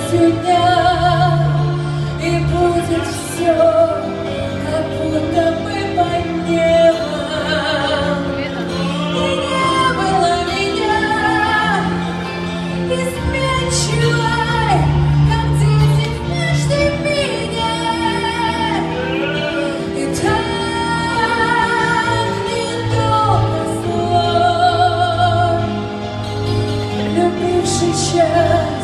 скоростью дня, и будет все, как будто мы под небом. И не было меня изменчивой, как дети в нежной мине. И так недолго зло, любивший час.